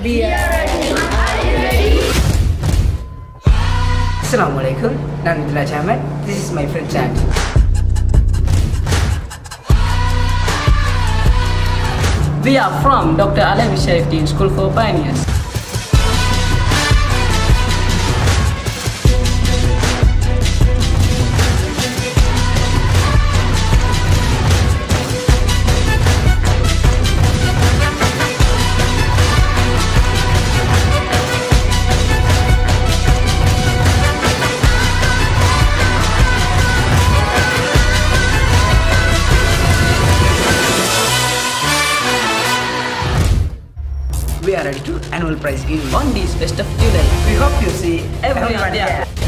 We are ready. Are you ready? Assalamualaikum. This is my friend Chad. We are from Dr. Alavi Sheriffdeen School for Pioneers. We are ready to annual prize giving On this 1st of July, We hope you see everyone everyone there. there.